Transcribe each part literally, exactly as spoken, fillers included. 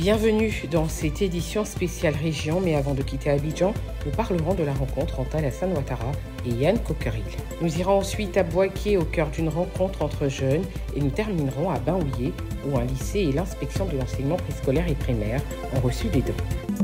Bienvenue dans cette édition spéciale région, mais avant de quitter Abidjan, nous parlerons de la rencontre entre Alassane Ouattara et Yann Kokeril. Nous irons ensuite à Boaké au cœur d'une rencontre entre jeunes et nous terminerons à Baouyé où un lycée et l'inspection de l'enseignement préscolaire et primaire ont reçu des dons.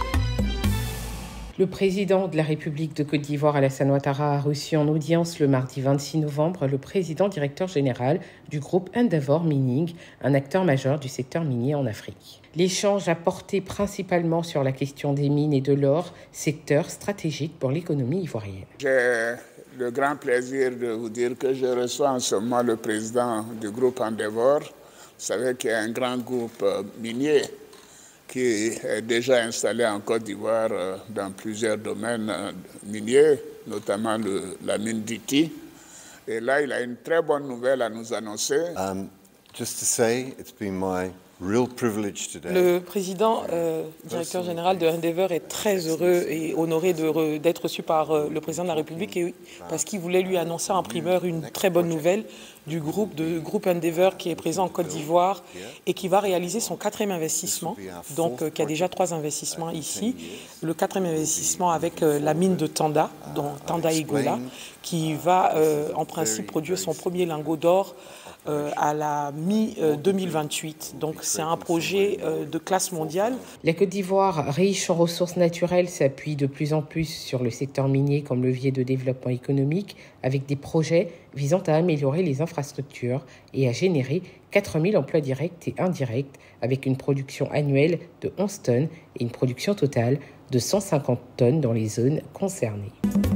Le président de la République de Côte d'Ivoire, Alassane Ouattara, a reçu en audience le mardi vingt-six novembre le président directeur général du groupe Endeavour Mining, un acteur majeur du secteur minier en Afrique. L'échange a porté principalement sur la question des mines et de l'or, secteur stratégique pour l'économie ivoirienne. J'ai le grand plaisir de vous dire que je reçois en ce moment le président du groupe Endeavour. Vous savez qu'il y a un grand groupe minier qui est déjà installé en Côte d'Ivoire dans plusieurs domaines miniers, notamment le, la mine d'Iti. Et là, il a une très bonne nouvelle à nous annoncer. Um, just to say, it's been my real privilege today. Le président euh, directeur général de Endeavour est très heureux et honoré de, d'être reçu par euh, le président de la République et, parce qu'il voulait lui annoncer en primeur une très bonne nouvelle du groupe, de groupe Endeavour qui est présent en Côte d'Ivoire et qui va réaliser son quatrième investissement, donc euh, qui a déjà trois investissements ici. Le quatrième investissement avec euh, la mine de Tanda, dont Tanda Igola, qui va euh, en principe produire son premier lingot d'or Euh, à la mi deux mille vingt-huit. Donc c'est un projet euh, de classe mondiale. La Côte d'Ivoire, riche en ressources naturelles, s'appuie de plus en plus sur le secteur minier comme levier de développement économique avec des projets visant à améliorer les infrastructures et à générer quatre mille emplois directs et indirects avec une production annuelle de onze tonnes et une production totale de cent cinquante tonnes dans les zones concernées.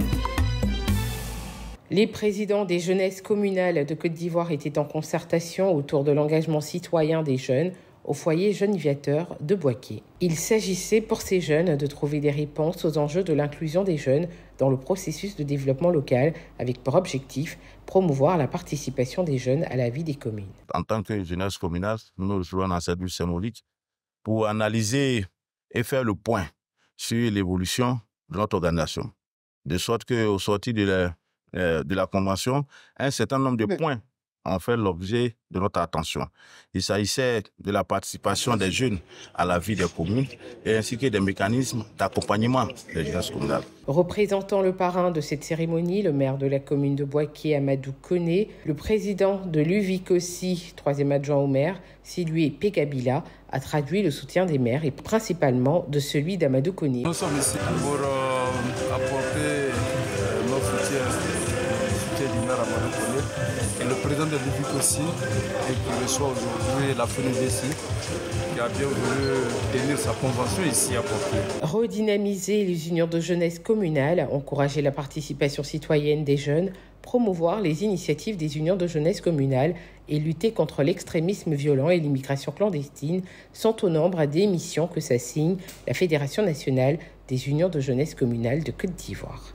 Les présidents des jeunesses communales de Côte d'Ivoire étaient en concertation autour de l'engagement citoyen des jeunes au foyer Jeunes Viateurs de Boaké. Il s'agissait pour ces jeunes de trouver des réponses aux enjeux de l'inclusion des jeunes dans le processus de développement local avec pour objectif promouvoir la participation des jeunes à la vie des communes. En tant que jeunesse communale, nous nous retrouvons dans cette bulle symbolique pour analyser et faire le point sur l'évolution de notre organisation. De sorte qu'au sortir de la de la Convention, un certain nombre de points ont fait l'objet de notre attention. Il s'agissait de la participation des jeunes à la vie des communes et ainsi que des mécanismes d'accompagnement des jeunes communales. Représentant le parrain de cette cérémonie, le maire de la commune de Boaké, Amadou Koné, le président de l'U V I C aussi, troisième adjoint au maire, Silué Pegabila, a traduit le soutien des maires et principalement de celui d'Amadou Koné. Nous sommes ici pour euh, apporter euh, notre soutien. Et le président de l'U V I C aussi, et qui reçoit aujourd'hui la F N D C, qui a bien voulu tenir sa convention ici à Porto. Redynamiser les unions de jeunesse communales, encourager la participation citoyenne des jeunes, promouvoir les initiatives des unions de jeunesse communales et lutter contre l'extrémisme violent et l'immigration clandestine sont au nombre des missions que s'assigne la Fédération nationale des unions de jeunesse communales de Côte d'Ivoire.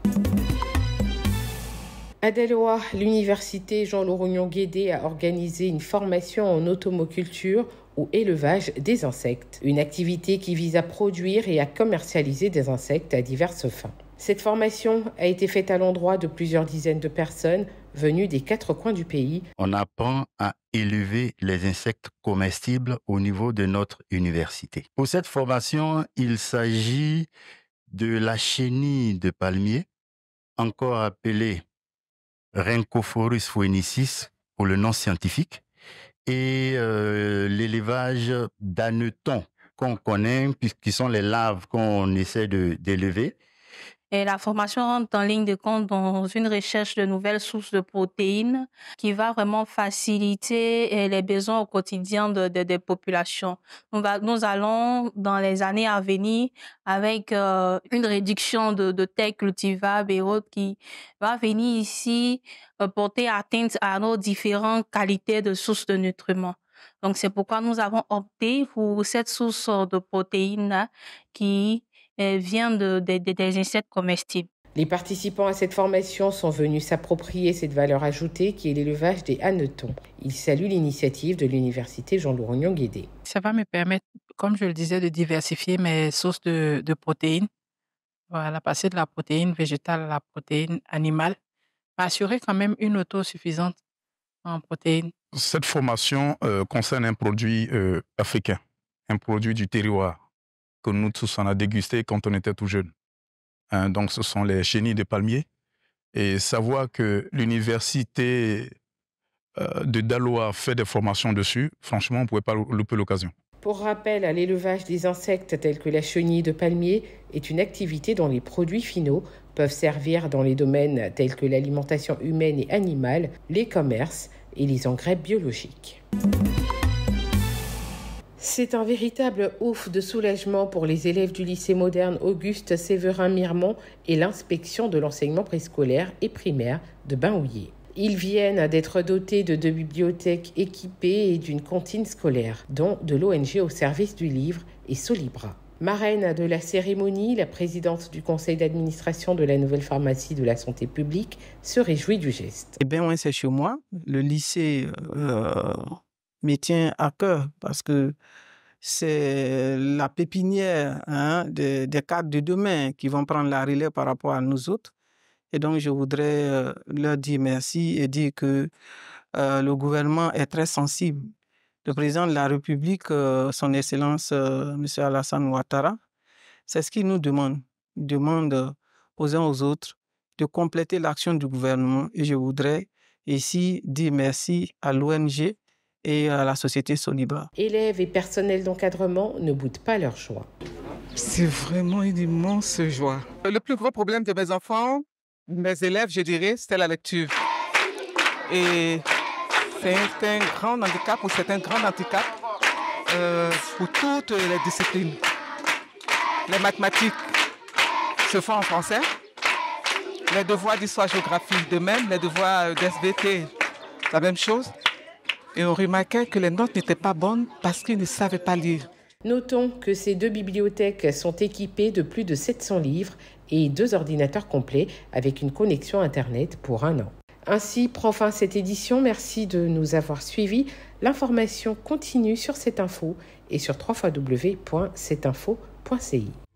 À Daloa, l'université Jean-Laurent-Guédé a organisé une formation en automoculture ou élevage des insectes, une activité qui vise à produire et à commercialiser des insectes à diverses fins. Cette formation a été faite à l'endroit de plusieurs dizaines de personnes venues des quatre coins du pays. On apprend à élever les insectes comestibles au niveau de notre université. Pour cette formation, il s'agit de la chenille de palmier, encore appelée Rhynchophorus phoenicis pour le nom scientifique, et euh, l'élevage d'hannetons qu'on connaît, qui sont les larves qu'on essaie de, d'élever. Et la formation rentre en ligne de compte dans une recherche de nouvelles sources de protéines qui va vraiment faciliter les besoins au quotidien de, de, des populations. Nous, va, nous allons, dans les années à venir, avec euh, une réduction de, de terres cultivables et autres qui va venir ici euh, porter atteinte à nos différentes qualités de sources de nutriments. Donc, c'est pourquoi nous avons opté pour cette source de protéines qui vient de, de, de, des insectes comestibles. Les participants à cette formation sont venus s'approprier cette valeur ajoutée qui est l'élevage des hannetons. Ils saluent l'initiative de l'université Jean-Laurent-Guédé. Ça va me permettre, comme je le disais, de diversifier mes sources de, de protéines. Voilà, passer de la protéine végétale à la protéine animale. Assurer quand même une autosuffisance en protéines. Cette formation euh, concerne un produit euh, africain. un produit du terroir que nous tous on a dégusté quand on était tout jeunes. Hein, donc ce sont les chenilles de palmier. Et savoir que l'université euh, de Daloa fait des formations dessus, franchement, on ne pouvait pas louper l'occasion. Pour rappel, l'élevage des insectes tels que la chenille de palmier est une activité dont les produits finaux peuvent servir dans les domaines tels que l'alimentation humaine et animale, les commerces et les engrais biologiques. C'est un véritable ouf de soulagement pour les élèves du lycée moderne Auguste Séverin Mirmont et l'inspection de l'enseignement préscolaire et primaire de Bain-Houillet. Ils viennent d'être dotés de deux bibliothèques équipées et d'une cantine scolaire, dont de l'O N G au service du livre et Solibra. Marraine de la cérémonie, la présidente du conseil d'administration de la nouvelle pharmacie de la santé publique se réjouit du geste. Eh bien, ouais, c'est chez moi. Le lycée euh, me tient à cœur parce que c'est la pépinière hein, des, des cadres de demain qui vont prendre la relève par rapport à nous autres. Et donc, je voudrais euh, leur dire merci et dire que euh, le gouvernement est très sensible. Le président de la République, euh, son Excellence, euh, M. Alassane Ouattara, c'est ce qu'il nous demande. Il demande euh, aux uns aux autres de compléter l'action du gouvernement. Et je voudrais ici dire merci à l'O N G et à la société Solibra. Élèves et personnel d'encadrement ne boudent pas leur joie. C'est vraiment une immense joie. Le plus gros problème de mes enfants, mes élèves, je dirais, c'était la lecture. Et c'est un grand handicap, ou c'est un grand handicap euh, pour toutes les disciplines. Les mathématiques se font en français, les devoirs d'histoire-géographie de même, les devoirs d'S V T, la même chose. Et on remarquait que les notes n'étaient pas bonnes parce qu'ils ne savaient pas lire. Notons que ces deux bibliothèques sont équipées de plus de sept cents livres et deux ordinateurs complets avec une connexion Internet pour un an. Ainsi prend fin cette édition. Merci de nous avoir suivis. L'information continue sur cette info et sur w w w point cette info point c i.